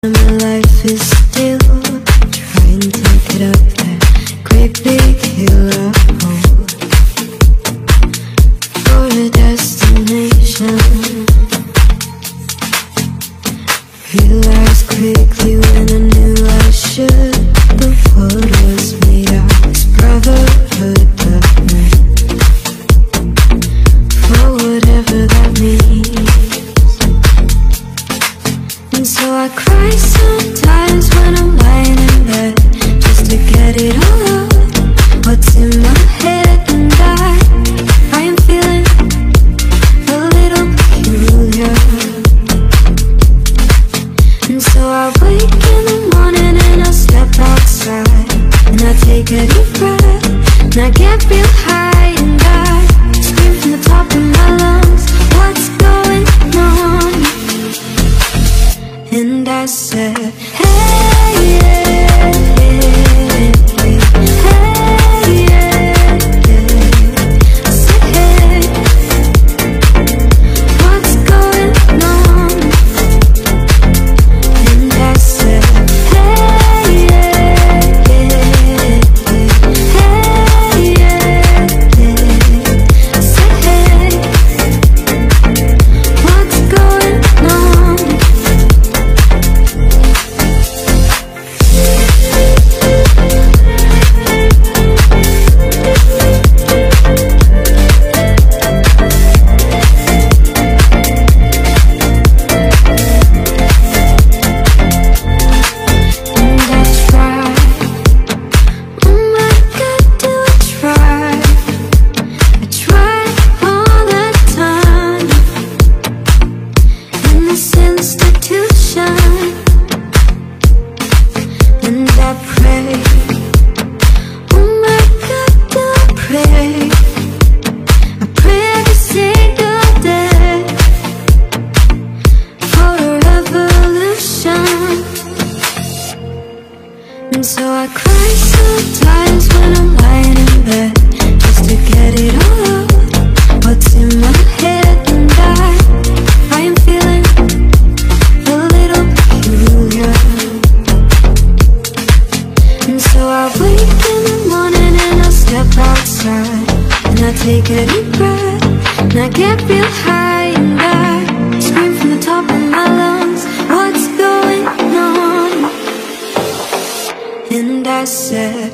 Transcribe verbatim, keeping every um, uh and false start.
My life is still trying to take it up that great big hill of hope for a destination. Realized quickly when I knew I should, the world was made of this brotherhood of men, for whatever that means. And so I cry sometimes when I'm lying in bed, just to get it all out, what's in my head. And I, I am feeling a little peculiar. And so I wake in the morning and I step outside, and I take a deep breath, and I get real high, and I scream from the top of my lungs, what's going on? And I said, hey, yeah, yeah, hey, yeah, yeah. I said, hey, what's going on? And I said, hey, yeah, yeah, hey, yeah, yeah. I said, hey, what's going on? And so I cry sometimes when I'm lying in bed, just to get it all out, what's in my head. And I, I am feeling a little peculiar. And so I wake in the morning and I step outside, and I take a deep breath, and I get real high, and I scream from the top of my lungs, what's going on? And I said,